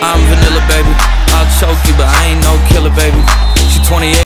I'm vanilla, baby. I'll choke you, but I ain't no killer, baby. She 28.